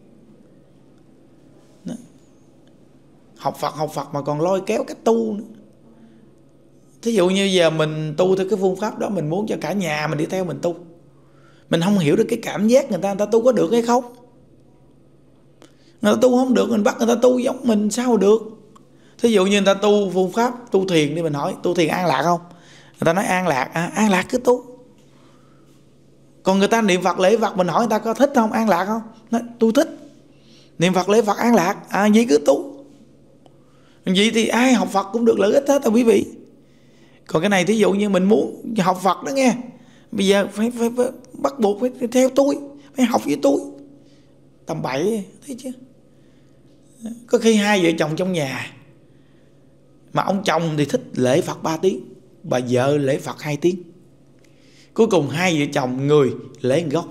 Đó. Học Phật học Phật mà còn lôi kéo cách tu nữa. Thí dụ như giờ mình tu theo cái phương pháp đó, mình muốn cho cả nhà mình đi theo mình tu, mình không hiểu được cái cảm giác người ta, người ta tu có được hay không. Người ta tu không được, mình bắt người ta tu giống mình sao được. Thí dụ như người ta tu phương pháp tu thiền đi, mình hỏi tu thiền an lạc không? Người ta nói an lạc, à, an lạc cứ tu. Còn người ta niệm Phật lễ Phật, mình hỏi người ta có thích không, an lạc không? Nói tôi thích niệm Phật lễ Phật an lạc, à vậy cứ tu. Vậy thì ai học Phật cũng được lợi ích hết à quý vị. Còn cái này thí dụ như mình muốn học Phật đó nghe, bây giờ phải, phải, phải bắt buộc phải theo tôi, phải học với tôi, tầm bậy, thấy chứ. Có khi hai vợ chồng trong nhà, mà ông chồng thì thích lễ Phật ba tiếng, bà vợ lễ Phật hai tiếng. Cuối cùng hai vợ chồng người lễ gốc.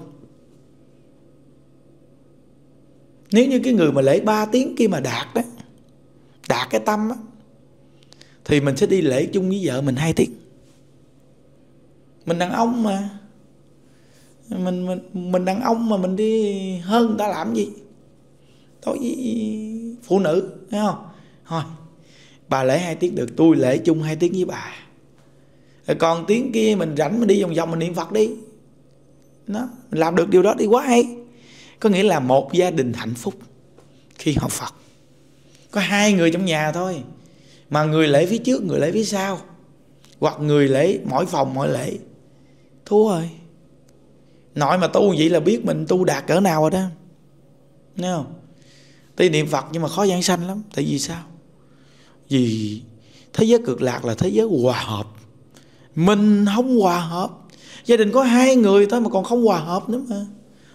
Nếu như cái người mà lễ ba tiếng kia mà đạt đó, đạt cái tâm á, thì mình sẽ đi lễ chung với vợ mình hai tiếng. Mình đàn ông mà, Mình, mình, mình đàn ông mà mình đi hơn người ta làm gì đối với phụ nữ, thấy không? Thôi bà lễ hai tiếng được, tôi lễ chung hai tiếng với bà. Còn tiếng kia mình rảnh mình đi vòng vòng mình niệm Phật đi. Đó, mình làm được điều đó đi, quá hay. Có nghĩa là một gia đình hạnh phúc khi học Phật. Có hai người trong nhà thôi, mà người lễ phía trước, người lễ phía sau, hoặc người lễ mỗi phòng mỗi lễ, thua rồi. Nội mà tu vậy là biết mình tu đạt cỡ nào rồi đó, thấy không? Tuy niệm Phật nhưng mà khó giảng sanh lắm. Tại vì sao? Vì thế giới cực lạc là thế giới hòa hợp, mình không hòa hợp. Gia đình có hai người thôi mà còn không hòa hợp nữa mà.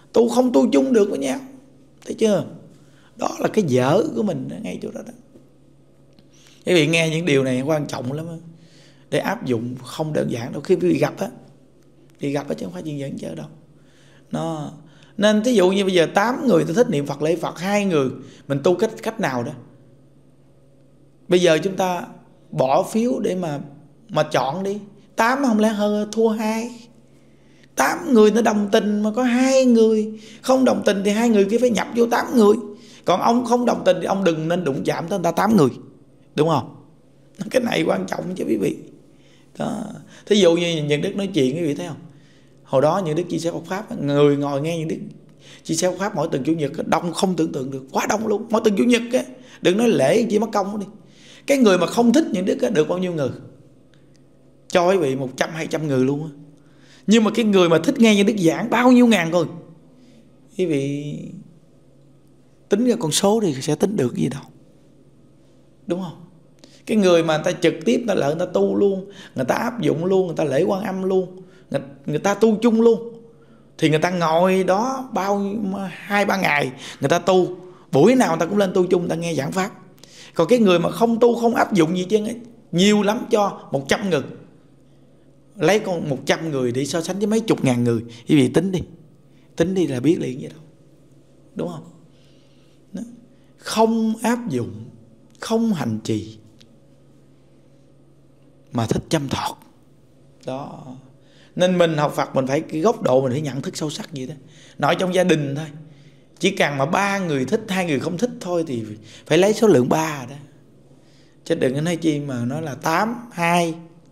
tu không tu chung được với nhau. Thấy chưa? Đó là cái dở của mình ngay chỗ đó đó. Quý vị nghe những điều này quan trọng lắm đó. Để áp dụng không đơn giản đâu. Khi quý vị gặp á, thì gặp á chứ không phải chuyện giỡn chơi đâu. Nó nên thí dụ như bây giờ tám người tôi thích niệm Phật lễ Phật, hai người mình tu cách cách nào đó. Bây giờ chúng ta bỏ phiếu để mà mà chọn đi. Tám không lẽ hơn thua hai. Tám người nó đồng tình mà có hai người không đồng tình thì hai người kia phải nhập vô tám người. Còn ông không đồng tình thì ông đừng nên đụng chạm tới người ta tám người. Đúng không? Cái này quan trọng chứ quý vị. Đó. Thí dụ như Nhuận Đức nói chuyện quý vị thấy không? Hồi đó Nhuận Đức chia sẻ Phật Pháp, người ngồi nghe Nhuận Đức chia sẻ Phật Pháp mỗi tuần Chủ nhật đông không tưởng tượng được, quá đông luôn. Mỗi tuần Chủ nhật á, đừng nói lễ chỉ mất công đi. Cái người mà không thích Nhuận Đức á, được bao nhiêu người? Cho quý vị một trăm hai trăm người luôn á. Nhưng mà cái người mà thích nghe Nhuận Đức giảng bao nhiêu ngàn người. Quý vị tính ra con số thì sẽ tính được gì đâu. Đúng không? Cái người mà người ta trực tiếp người ta lợi người ta tu luôn, người ta áp dụng luôn, người ta lễ Quan Âm luôn, người, người ta tu chung luôn, thì người ta ngồi đó bao hai ba ngày người ta tu, buổi nào người ta cũng lên tu chung, người ta nghe giảng pháp. Còn cái người mà không tu không áp dụng gì chứ nhiều lắm cho một trăm người, lấy con một trăm người để so sánh với mấy chục ngàn người, quý vị tính đi, tính đi là biết liền vậy đâu. Đúng không? Đó. Không áp dụng, không hành trì mà thích chăm thọt đó. Nên mình học Phật mình phải cái góc độ mình phải nhận thức sâu sắc vậy đó. Nói trong gia đình thôi, chỉ cần mà ba người thích, hai người không thích thôi thì phải lấy số lượng ba đó, chứ đừng có nói chi mà nói là tám hai.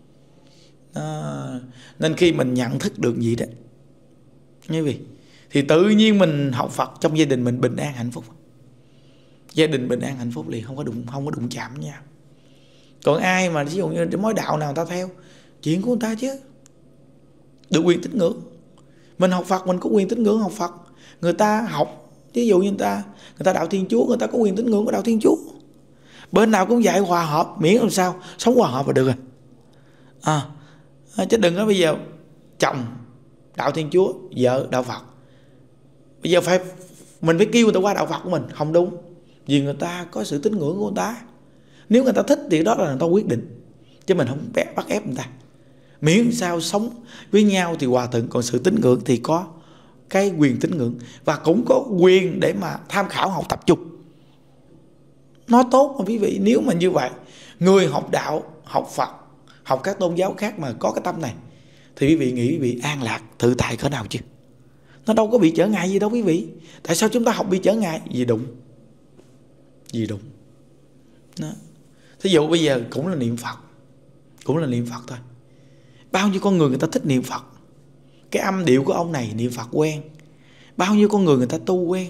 Nên khi mình nhận thức được gì đó như vậy thì tự nhiên mình học Phật trong gia đình mình bình an hạnh phúc. Gia đình bình an hạnh phúc liền, không có đụng không có đụng chạm nhau. Còn ai mà ví dụ như mối đạo nào người ta theo chuyện của người ta chứ, được quyền tín ngưỡng. Mình học Phật mình có quyền tín ngưỡng học Phật. Người ta học, ví dụ như người ta người ta đạo Thiên Chúa, người ta có quyền tín ngưỡng của đạo Thiên Chúa. Bên nào cũng dạy hòa hợp, miễn làm sao sống hòa hợp là được rồi. À, chứ đừng có bây giờ chồng đạo Thiên Chúa, vợ đạo Phật, bây giờ phải mình phải kêu người ta qua đạo Phật của mình, không đúng. Vì người ta có sự tín ngưỡng của người ta. Nếu người ta thích thì đó là người ta quyết định, chứ mình không bắt ép người ta. Miễn sao sống với nhau thì hòa thuận. Còn sự tín ngưỡng thì có cái quyền tín ngưỡng, và cũng có quyền để mà tham khảo học tập chung. Nó tốt mà quý vị. Nếu mà như vậy, người học đạo, học Phật, học các tôn giáo khác mà có cái tâm này, thì quý vị nghĩ quý vị an lạc, tự tại cỡ nào chứ? Nó đâu có bị trở ngại gì đâu quý vị. Tại sao chúng ta học bị trở ngại? Vì đụng Vì đụng đó. Thí dụ bây giờ cũng là niệm Phật, cũng là niệm Phật thôi. Bao nhiêu con người người ta thích niệm Phật, cái âm điệu của ông này niệm Phật quen. Bao nhiêu con người người ta tu quen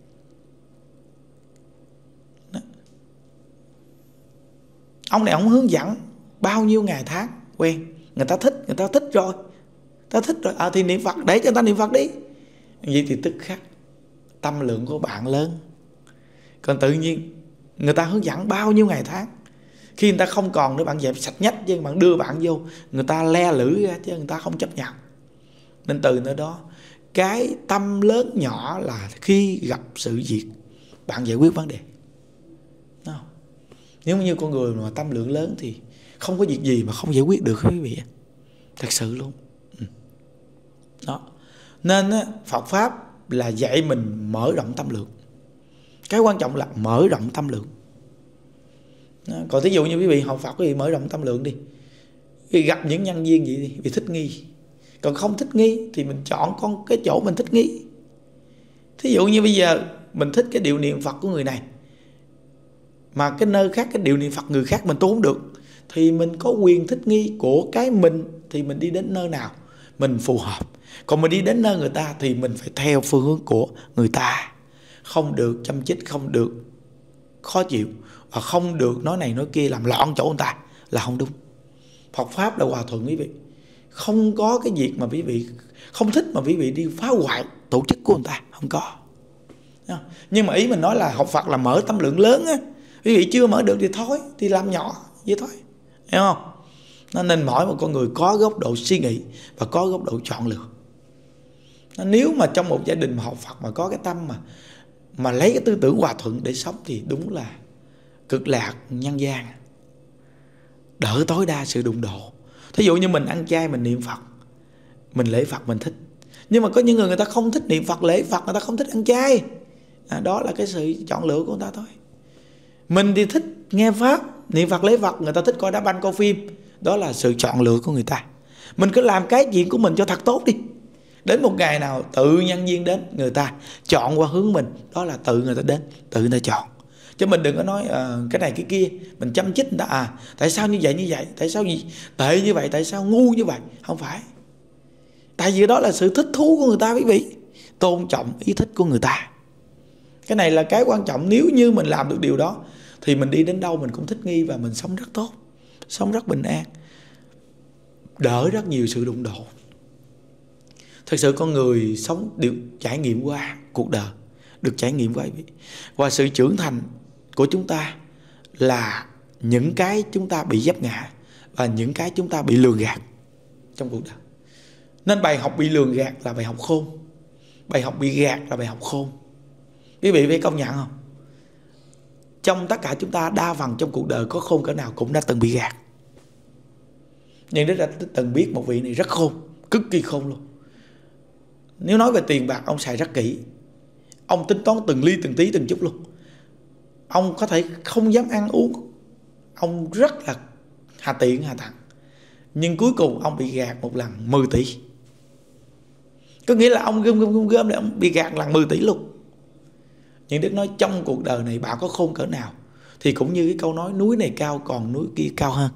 đó. Ông này ông hướng dẫn bao nhiêu ngày tháng quen. Người ta thích, người ta thích rồi, ta thích rồi à, thì niệm Phật, để cho người ta niệm Phật đi. Vậy thì tức khắc tâm lượng của bạn lớn. Còn tự nhiên người ta hướng dẫn bao nhiêu ngày tháng, khi người ta không còn nữa, bạn dẹp sạch nhách chứ bạn đưa bạn vô, người ta le lưỡi ra chứ người ta không chấp nhận. Nên từ nơi đó, cái tâm lớn nhỏ là khi gặp sự việc bạn giải quyết vấn đề. Đúng không? Nếu như con người mà tâm lượng lớn thì không có việc gì mà không giải quyết được quý vị. Thật sự luôn. Đó. Nên Phật Pháp là dạy mình mở rộng tâm lượng. Cái quan trọng là mở rộng tâm lượng. Đó. Còn thí dụ như quý vị học Phật, quý vị mở rộng tâm lượng đi, quý vị gặp những nhân viên gì đi, quý vị thích nghi. Còn không thích nghi thì mình chọn con cái chỗ mình thích nghi. Thí dụ như bây giờ mình thích cái điệu niệm Phật của người này, mà cái nơi khác cái điệu niệm Phật người khác mình tu không được, thì mình có quyền thích nghi của cái mình. Thì mình đi đến nơi nào mình phù hợp. Còn mình đi đến nơi người ta thì mình phải theo phương hướng của người ta. Không được châm chích, không được khó chịu, và không được nói này nói kia làm loạn chỗ người ta là không đúng. Phật Pháp là hòa thuận quý vị. Không có cái việc mà quý vị không thích mà quý vị đi phá hoại tổ chức của người ta, không có. Nhưng mà ý mình nói là học Phật là mở tâm lượng lớn á. Quý vị chưa mở được thì thôi, thì làm nhỏ vậy thôi, hiểu không? Nó nên mỗi một con người có góc độ suy nghĩ và có góc độ chọn lựa. Nếu mà trong một gia đình mà học Phật mà có cái tâm mà mà lấy cái tư tưởng hòa thuận để sống thì đúng là cực lạc nhân gian, đỡ tối đa sự đụng độ. Thí dụ như mình ăn chay, mình niệm Phật, mình lễ Phật mình thích. Nhưng mà có những người người ta không thích niệm Phật, lễ Phật, người ta không thích ăn chay. À, đó là cái sự chọn lựa của người ta thôi. Mình thì thích nghe Pháp, niệm Phật, lễ Phật, người ta thích coi đá banh, coi phim. Đó là sự chọn lựa của người ta. Mình cứ làm cái chuyện của mình cho thật tốt đi. Đến một ngày nào tự nhân duyên đến, người ta chọn qua hướng mình. Đó là tự người ta đến, tự người ta chọn. Chứ mình đừng có nói uh, cái này cái kia, mình chăm chích người ta. À, tại sao như vậy như vậy, tại sao gì tệ như vậy, tại sao ngu như vậy. Không phải. Tại vì đó là sự thích thú của người ta quý vị. Tôn trọng ý thích của người ta. Cái này là cái quan trọng. Nếu như mình làm được điều đó thì mình đi đến đâu mình cũng thích nghi và mình sống rất tốt, sống rất bình an, đỡ rất nhiều sự đụng độ. Thật sự con người sống được trải nghiệm qua cuộc đời, được trải nghiệm qua và sự trưởng thành của chúng ta là những cái chúng ta bị vấp ngã và những cái chúng ta bị lường gạt trong cuộc đời. Nên bài học bị lường gạt là bài học khôn, bài học bị gạt là bài học khôn. Quý vị phải công nhận không? Trong tất cả chúng ta, đa phần trong cuộc đời có khôn cỡ nào cũng đã từng bị gạt. Nhưng Đức đã từng biết một vị này rất khôn, cực kỳ khôn luôn. Nếu nói về tiền bạc, ông xài rất kỹ. Ông tính toán từng ly từng tí từng chút luôn. Ông có thể không dám ăn uống, ông rất là hà tiện hà tặng. Nhưng cuối cùng ông bị gạt một lần mười tỷ. Có nghĩa là ông gom gom gom gom để ông bị gạt lần mười tỷ luôn. Nhưng Đức nói trong cuộc đời này bạn có khôn cỡ nào thì cũng như cái câu nói núi này cao còn núi kia cao hơn.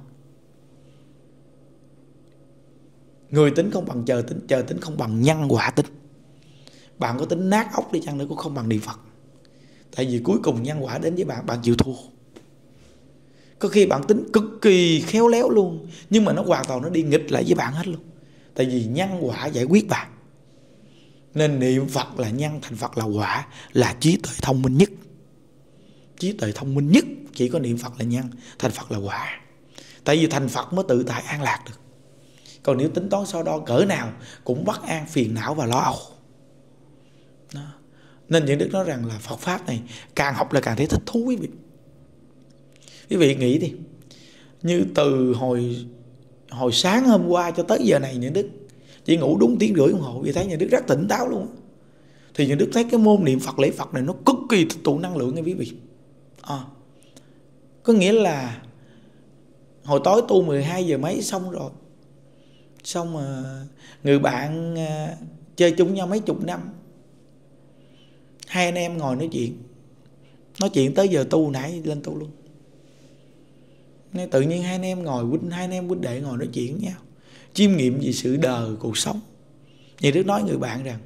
Người tính không bằng trời tính, trời tính không bằng nhân quả tính. Bạn có tính nát óc đi chăng nữa cũng không bằng niệm Phật. Tại vì cuối cùng nhân quả đến với bạn, bạn chịu thua. Có khi bạn tính cực kỳ khéo léo luôn, nhưng mà nó hoàn toàn nó đi nghịch lại với bạn hết luôn. Tại vì nhân quả giải quyết bạn. Nên niệm Phật là nhân, thành Phật là quả, là trí tuệ thông minh nhất. Trí tuệ thông minh nhất chỉ có niệm Phật là nhân, thành Phật là quả. Tại vì thành Phật mới tự tại an lạc được. Còn nếu tính toán so đo cỡ nào cũng bất an, phiền não và lo âu. Đó. Nên những Đức nói rằng là Phật Pháp này càng học là càng thấy thích thú quý vị. Quý vị nghĩ đi, như từ hồi hồi sáng hôm qua cho tới giờ này những Đức chỉ ngủ đúng tiếng rưỡi đồng hồ, vì thấy những Đức rất tỉnh táo luôn. Thì những Đức thấy cái môn niệm Phật lễ Phật này nó cực kỳ tích tụ năng lượng nha quý vị. À, có nghĩa là hồi tối tu mười hai giờ mấy xong rồi, xong mà người bạn à, chơi chung nhau mấy chục năm, hai anh em ngồi nói chuyện nói chuyện tới giờ tu, nãy lên tu luôn. Nên tự nhiên hai anh em ngồi huynh hai anh em huynh đệ ngồi nói chuyện với nhau, chiêm nghiệm về sự đời cuộc sống. Như Đức nói người bạn rằng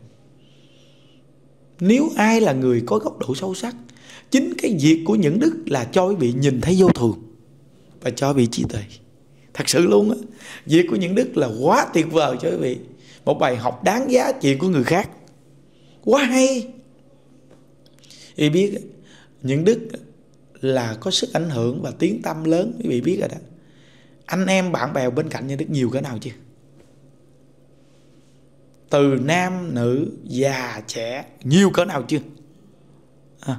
nếu ai là người có góc độ sâu sắc, chính cái việc của những Đức là cho quý vị nhìn thấy vô thường và cho quý vị trí tuệ. Thật sự luôn á, việc của những Đức là quá tuyệt vời cho quý vị. Một bài học đáng giá chuyện của người khác, quá hay. Quý vị biết những Đức là có sức ảnh hưởng và tiếng tăm lớn, quý vị biết rồi đó. Anh em bạn bè bên cạnh những Đức nhiều cỡ nào chưa? Từ nam nữ già trẻ nhiều cỡ nào chưa? À.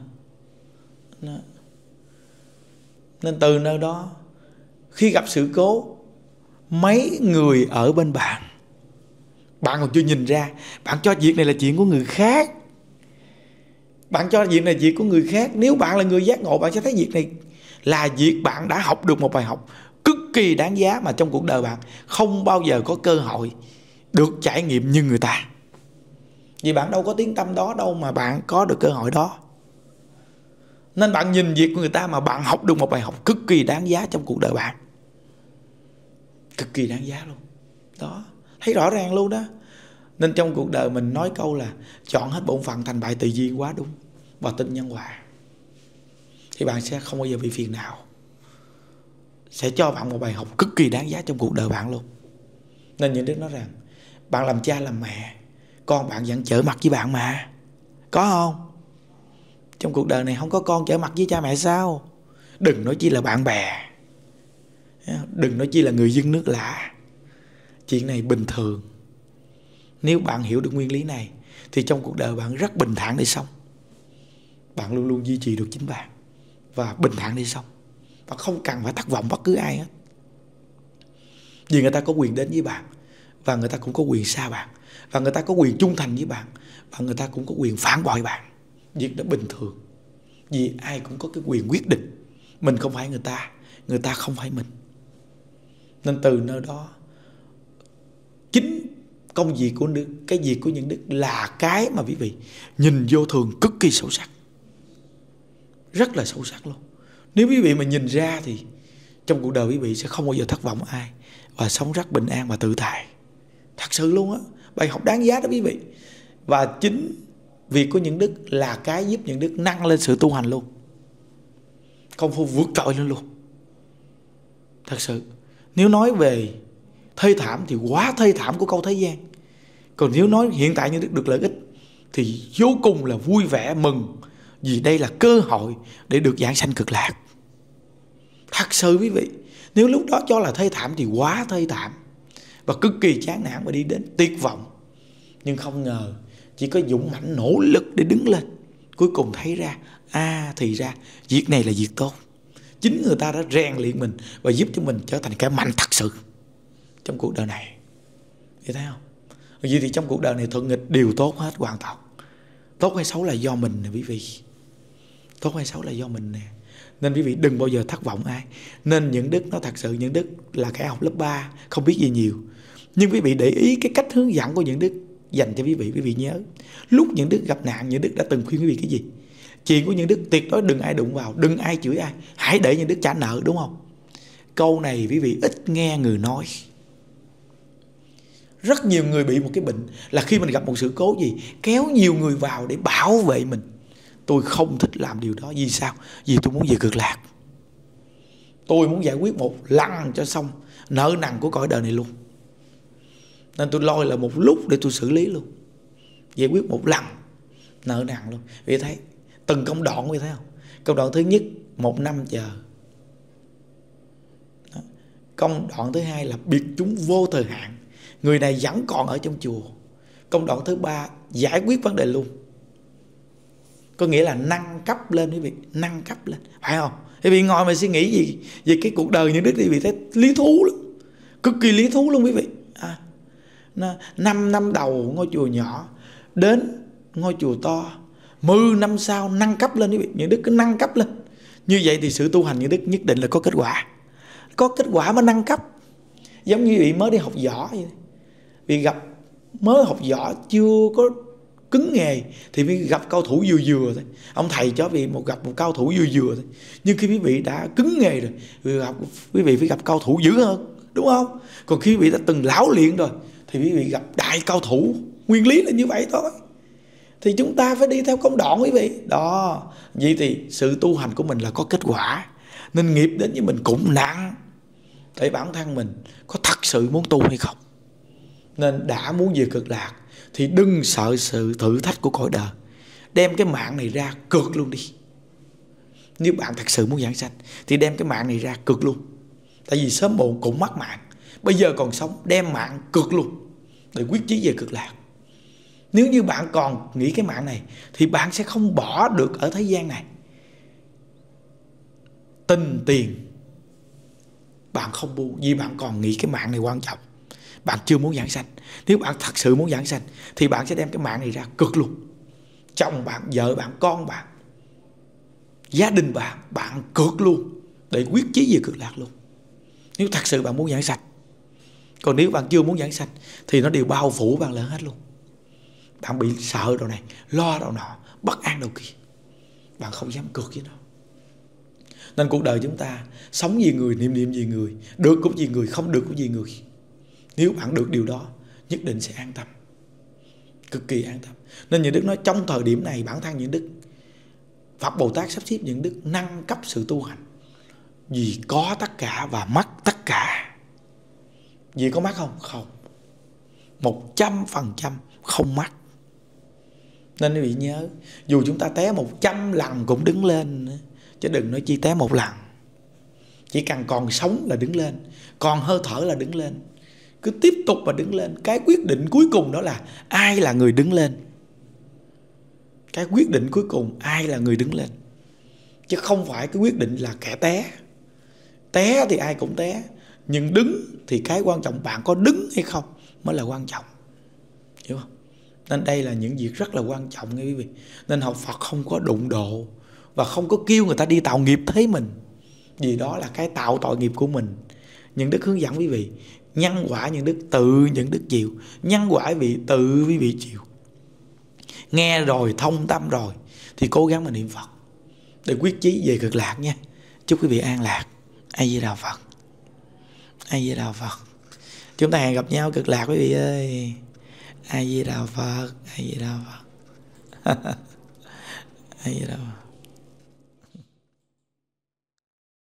Nên từ nơi đó khi gặp sự cố, mấy người ở bên bạn, bạn còn chưa nhìn ra, bạn cho việc này là chuyện của người khác. Bạn cho việc này là việc của người khác. Nếu bạn là người giác ngộ, bạn sẽ thấy việc này là việc bạn đã học được một bài học cực kỳ đáng giá mà trong cuộc đời bạn không bao giờ có cơ hội được trải nghiệm như người ta. Vì bạn đâu có tiếng tâm đó đâu mà bạn có được cơ hội đó. Nên bạn nhìn việc của người ta mà bạn học được một bài học cực kỳ đáng giá trong cuộc đời bạn. Cực kỳ đáng giá luôn. Đó, thấy rõ ràng luôn đó. Nên trong cuộc đời mình nói câu là chọn hết bổn phận thành bại tùy duyên quá đúng. Và tin nhân quả thì bạn sẽ không bao giờ bị phiền não. Sẽ cho bạn một bài học cực kỳ đáng giá trong cuộc đời bạn luôn. Nên những Đức nói rằng bạn làm cha làm mẹ, con bạn vẫn chở mặt với bạn mà. Có không? Trong cuộc đời này không có con chở mặt với cha mẹ sao? Đừng nói chi là bạn bè, đừng nói chi là người dân nước lạ. Chuyện này bình thường. Nếu bạn hiểu được nguyên lý này thì trong cuộc đời bạn rất bình thản để sống. Bạn luôn luôn duy trì được chính bạn và bình thản để sống. Bạn không cần phải thất vọng bất cứ ai hết. Vì người ta có quyền đến với bạn, và người ta cũng có quyền xa bạn, và người ta có quyền trung thành với bạn, và người ta cũng có quyền phản bội bạn. Việc đó bình thường. Vì ai cũng có cái quyền quyết định. Mình không phải người ta, người ta không phải mình. Nên từ nơi đó, chính công việc của Đức, cái việc của những Đức là cái mà quý vị nhìn vô thường cực kỳ sâu sắc. Rất là sâu sắc luôn. Nếu quý vị mà nhìn ra thì trong cuộc đời quý vị sẽ không bao giờ thất vọng ai, và sống rất bình an và tự tại. Thật sự luôn á. Bài học đáng giá đó quý vị. Và chính việc của những Đức là cái giúp những Đức nâng lên sự tu hành luôn. Công phu vượt trội lên luôn. Thật sự. Nếu nói về thê thảm thì quá thê thảm của câu thế gian. Còn nếu nói hiện tại những Đức được lợi ích thì vô cùng là vui vẻ mừng, vì đây là cơ hội để được giảng sanh cực lạc. Thật sự quý vị. Nếu lúc đó cho là thê thảm thì quá thê thảm và cực kỳ chán nản và đi đến tuyệt vọng. Nhưng không ngờ chỉ có dũng mãnh nỗ lực để đứng lên, cuối cùng thấy ra, à thì ra việc này là việc tốt. Chính người ta đã rèn luyện mình và giúp cho mình trở thành cái mạnh thật sự trong cuộc đời này. Thấy thấy không? Vì thì trong cuộc đời này thuận nghịch đều tốt hết hoàn toàn. Tốt hay xấu là do mình nè quý vị. Tốt hay xấu là do mình nè. Nên quý vị đừng bao giờ thất vọng ai. Nên những Đức nó thật sự, những Đức là kẻ học lớp ba, không biết gì nhiều. Nhưng quý vị để ý cái cách hướng dẫn của những Đức dành cho quý vị. Quý vị nhớ, lúc những Đức gặp nạn, những Đức đã từng khuyên quý vị cái gì? Chuyện của những Đức tuyệt đối đừng ai đụng vào, đừng ai chửi ai, hãy để những Đức trả nợ, đúng không? Câu này quý vị ít nghe người nói. Rất nhiều người bị một cái bệnh là khi mình gặp một sự cố gì, kéo nhiều người vào để bảo vệ mình. Tôi không thích làm điều đó. Vì sao? Vì tôi muốn về cực lạc. Tôi muốn giải quyết một lần cho xong nợ nần của cõi đời này luôn. Nên tôi lôi là một lúc để tôi xử lý luôn, giải quyết một lần nợ nần luôn. Vì thấy từng công đoạn, vì thấy không? Công đoạn thứ nhất một năm chờ. Đó. Công đoạn thứ hai là biệt chúng vô thời hạn, người này vẫn còn ở trong chùa. Công đoạn thứ ba giải quyết vấn đề luôn. Có nghĩa là nâng cấp lên quý vị, nâng cấp lên, phải không? Quý vị ngồi mà suy nghĩ gì về cái cuộc đời những Đức thì quý vị thấy lý thú lắm, cực kỳ lý thú luôn quý vị. À, năm năm đầu ngôi chùa nhỏ đến ngôi chùa to, mười năm sau nâng cấp lên quý vị, những Đức cứ nâng cấp lên. Như vậy thì sự tu hành những Đức nhất định là có kết quả. Có kết quả mới nâng cấp. Giống như vị mới đi học võ vậy. Vì gặp mới học võ chưa có cứng nghề thì mới gặp cao thủ vừa vừa thôi. Ông thầy cho vị một gặp một cao thủ vừa vừa thôi. Nhưng khi quý vị đã cứng nghề rồi, quý vị, gặp, quý vị phải gặp cao thủ dữ hơn, đúng không? Còn khi quý vị đã từng lão luyện rồi thì quý vị gặp đại cao thủ. Nguyên lý là như vậy thôi. Thì chúng ta phải đi theo công đoạn quý vị. Đó. Vậy thì sự tu hành của mình là có kết quả. Nên nghiệp đến với mình cũng nặng. Để bản thân mình có thật sự muốn tu hay không. Nên đã muốn về cực lạc thì đừng sợ sự thử thách của cõi đời. Đem cái mạng này ra cược luôn đi. Nếu bạn thật sự muốn giảng sanh thì đem cái mạng này ra cược luôn. Tại vì sớm muộn cũng mất mạng. Bây giờ còn sống đem mạng cược luôn để quyết chí về cực lạc. Nếu như bạn còn nghĩ cái mạng này thì bạn sẽ không bỏ được ở thế gian này. Tình tiền bạn không buông, vì bạn còn nghĩ cái mạng này quan trọng. Bạn chưa muốn giảng sanh. Nếu bạn thật sự muốn giảng sanh thì bạn sẽ đem cái mạng này ra cực luôn. Chồng bạn, vợ bạn, con bạn, gia đình bạn, bạn cực luôn để quyết chí về cực lạc luôn. Nếu thật sự bạn muốn giảng sanh. Còn nếu bạn chưa muốn giảng sanh thì nó đều bao phủ bạn lên hết luôn. Bạn bị sợ đầu này, lo đầu nọ, bất an đầu kia. Bạn không dám cược với nó. Nên cuộc đời chúng ta sống vì người, niệm niệm vì người, được cũng vì người, không được cũng vì người. Nếu bạn được điều đó nhất định sẽ an tâm, cực kỳ an tâm. Nên những Đức nói trong thời điểm này bản thân những Đức, Phật Bồ Tát sắp xếp những Đức nâng cấp sự tu hành. Vì có tất cả và mất tất cả. Vì có mất không? Không. Một trăm phần trăm không mất. Nên quý vị nhớ, dù chúng ta té một trăm lần cũng đứng lên, chứ đừng nói chi té một lần. Chỉ cần còn sống là đứng lên, còn hơi thở là đứng lên. Cứ tiếp tục mà đứng lên. Cái quyết định cuối cùng đó là ai là người đứng lên. cái quyết định cuối cùng ai là người đứng lên, chứ không phải cái quyết định là kẻ té. Té thì ai cũng té, nhưng đứng thì cái quan trọng bạn có đứng hay không mới là quan trọng, hiểu không? Nên đây là những việc rất là quan trọng nghe quý vị. Nên học Phật không có đụng độ và không có kêu người ta đi tạo nghiệp thế mình, vì đó là cái tạo tội nghiệp của mình. Những đức hướng dẫn quý vị nhân quả, những đức tự những đức chịu. Nhân quả quý vị tự quý vị chịu. Nghe rồi thông tâm rồi thì cố gắng mà niệm Phật để quyết chí về cực lạc nha. Chúc quý vị an lạc. A Di Đà Phật. A Di Đà Phật. Chúng ta hẹn gặp nhau cực lạc quý vị ơi. A Di Đà Phật. A Di Đà Phật. A Di Đà Phật.